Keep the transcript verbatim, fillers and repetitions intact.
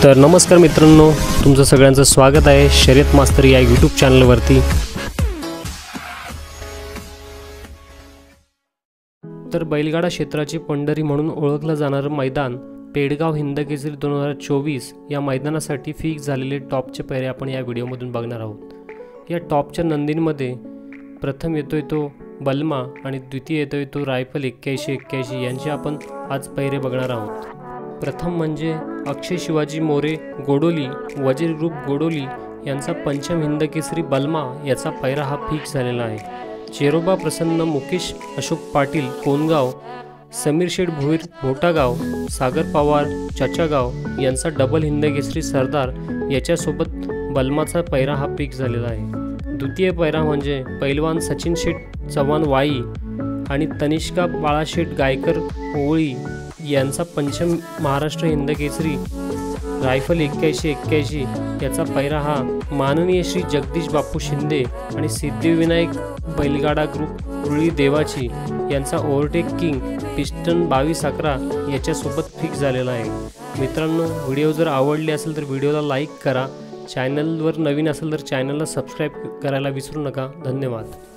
तर नमस्कार मित्रांनो, तुमचं सगळ्यांचं स्वागत आहे शर्यत मास्तर या यूट्यूब चॅनलवरती। तर बैलगाडा क्षेत्राची पंढरी म्हणून ओळखलं जाणारं मैदान पेडगाव हिंदकेसरी दोन हजार चोवीस या मैदानासाठी फिक्स झालेले टॉपचे पैरे आपण या व्हिडिओमधून बघणार आहोत। या टॉपच्या नंदींमध्ये प्रथम येतोय तो बलमा आणि द्वितीय येतोय तो रायफल एक्क्याऐंशी एक्क्याऐंशी यांचे आपण आज पैरे बघणार आहोत। प्रथम म्हणजे अक्षय शिवाजी मोरे गोडोली वजीर ग्रुप गोडोली यांचा पंचम हिंदकेसरी बलमा याचा पैरा हा फिक्स झालेला आहे। चेरोबा प्रसन्न मुकेश अशोक पाटील कोनगाव समीर शेठ भोईर भोटागाव सागर पवार चाचागाव यांचा डबल हिंदकेसरी सरदार याच्यासोबत बलमाचा पैरा हा फिक्स झालेला आहे। द्वितीय पैरा म्हणजे पैलवान सचिन शेठ चव्हाण वाई आणि तनिष्का बाळाशेठ गायकर ओळी यांचा पंचम महाराष्ट्र हिंदकेसरी रायफल एक्क्याऐंशी एक्क्याऐंशी याचा पैरा हा माननीय श्री जगदीश बापू शिंदे आणि सिद्धिविनायक बैलगाडा ग्रुप उरळी देवाची यांचा ओव्हरटेक किंग पिस्टन बावीस अकरा याच्यासोबत फिक्स झालेला आहे। मित्रांनो, व्हिडिओ जर आवडले असेल तर व्हिडिओला लाईक करा, चॅनलवर नवीन असेल तर चॅनलला सबस्क्राईब करायला विसरू नका। धन्यवाद।